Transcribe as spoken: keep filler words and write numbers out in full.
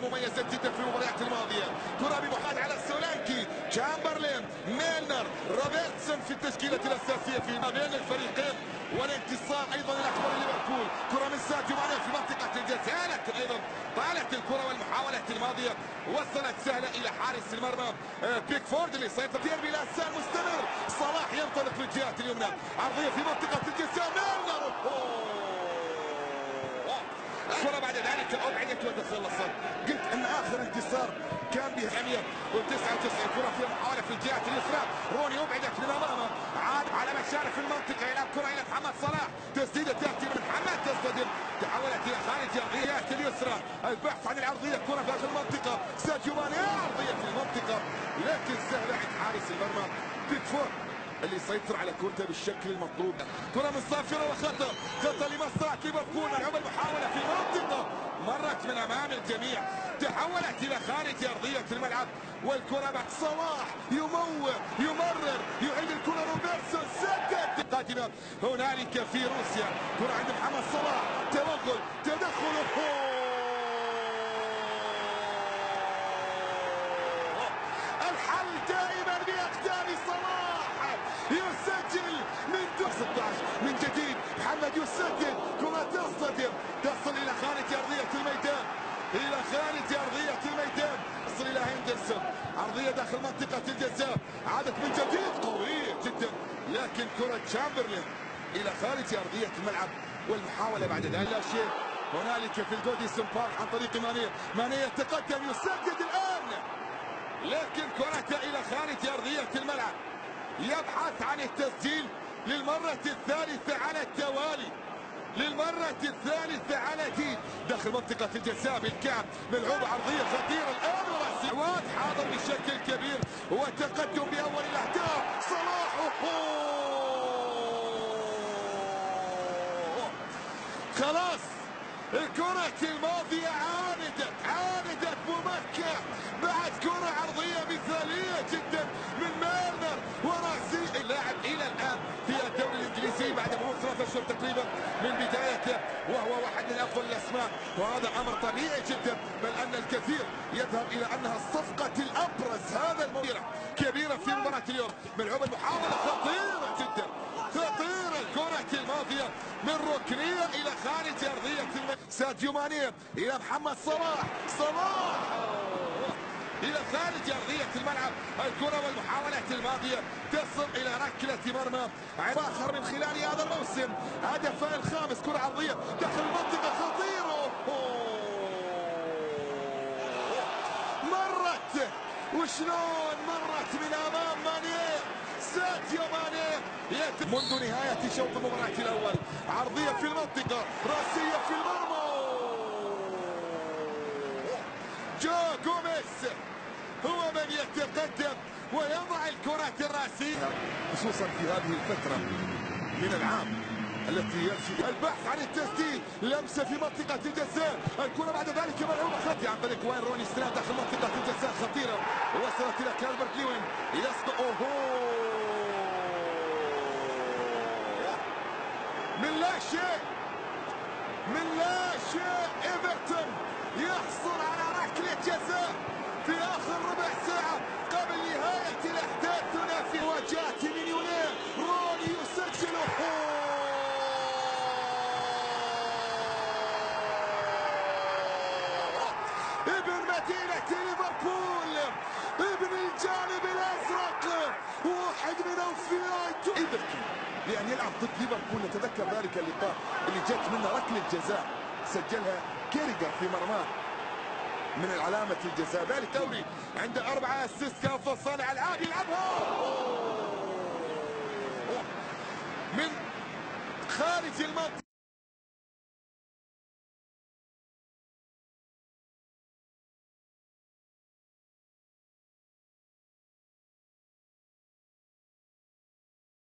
مميزة جدا في المباريات الماضية. كرة بمحاذاة على السولانكي، تشامبرلين، ميلنر، روبرتسون في التشكيلة الأساسية في ما بين الفريقين، والانتصار أيضا الأكبر لليفربول. كرة من ساديو ماني في منطقة الجزاء، لكن أيضا طالت الكرة والمحاولات الماضية وصلت سهلة إلى حارس المرمى بيكفورد اللي سيطر. ديربي لاسان مستمر، صلاح ينطلق في الجهة اليمنى، عرضية في منطقة الجزاء، ميلنر الكرة بعد ذلك أبعدت وتخلصت. قلت أن آخر انتصار كان بأهمية وتسعة وتسعين. كرة في محاولة في الجهة اليسرى، روني أبعدت من أمامه، عاد على مشارف في المنطقة، يلعب كرة إلى محمد صلاح، تسديدة تأتي من محمد تصطدم، تحولت إلى خارج الجهة اليسرى، البحث عن العرضية، كرة داخل المنطقة، ساديو ماني عرضية في المنطقة لكن سهلة عند حارس المرمى بيكفورد اللي يسيطر على كورته بالشكل المطلوب. كرة من صافرة وخطأ، خطأ لمصلحة ليفربول، ملعوبة المحاولة في المنطقة، مرت من أمام الجميع، تحولت إلى خارج أرضية الملعب، والكرة بعد صلاح يموه يمرر، يعيد الكرة روبرتسون، سدد قادمة هنالك في روسيا. كرة عند محمد صلاح، توغل تدخل، الحل دائما بأقدام صلاح، يسجل من دون ستة عشر من جديد، محمد يسدد، كرة تصطدم، تصل إلى خارج أرضية الميدان، إلى خارج أرضية الميدان، تصل إلى هندرسون، عرضية داخل منطقة الجزاء، عادت من جديد قوية جدا، لكن كرة تشامبرلين إلى خارج أرضية الملعب، والمحاولة بعد ذلك لا شيء هنالك في الجوديسون بارك عن طريق ماني، ماني يتقدم يسدد الآن، لكن كرة إلى خارج أرضية الملعب، يبحث عن التسجيل للمرة الثالثة على التوالي، للمرة الثالثة على جيد داخل منطقة الجزاء بالكعب، ملعوبة عرضية خطيرة الآن، ورأسي واد حاضر بشكل كبير وتقدم بأول الأهداف صلاح. خلاص الكرة الماضية عاندت عاندت مبكر بعد كرة عرضية مثالية جدا من ميلنر ورأسي اللاعب إلى الآن في الدوري الإنجليزي بعد مرور ثلاثة أشهر تقريبا من بدايته، وهو واحد من أفضل الأسماء، وهذا أمر طبيعي جدا، بل أن الكثير يذهب إلى أنها الصفقة الأبرز هذا المباراة كبيرة في مباراة اليوم. ملعوبة محاولة خطيرة جدا، خطيرة الكرة الماضية من ركنية إلى خارج أرضية الملعب، ساديو ماني إلى محمد صلاح، صلاح إلى خارج أرضية الملعب، الكرة والمحاولات الماضية تصل إلى ركلة مرمى فاخر من خلال هذا الموسم، هدفه الخامس، كرة عرضية داخل المنطقة خطيرة، مرت وشلون مرت من أمام ماني، ساديو ماني منذ نهاية شوط المباراة الأول، عرضية في المنطقة، رأسية في المرمى، جو غوميز هو من يتقدم ويضع الكرة الرأسية، خصوصا في هذه الفترة من العام التي يمشي البحث عن التسديد، لمسة في منطقة الجزاء، الكرة بعد ذلك ملعوبة خطيرة عن طريق وين روني سترام داخل منطقة الجزاء خطيرة، وصلت إلى كالبرت لوين، يسقط أوهو من لا شيء من لا شيء، ايفرتون يحصل على ركلة جزاء في آخر ربع ساعة قبل نهاية الأحداث هنا في مواجهة من يونان، روني يسجل ابن مدينة ليفربول، ابن الجانب الأزرق، واحد من أوفياء ايفرتون لأن يلعب ضد ليفربول. نتذكر ذلك اللقاء اللي جت منه ركلة جزاء سجلها كيريجر في مرماه من العلامة الجزاء، ذلك دوري عنده أربعة أسيست كأفضل صانع ألعاب، يلعبها من خارج المنطقة.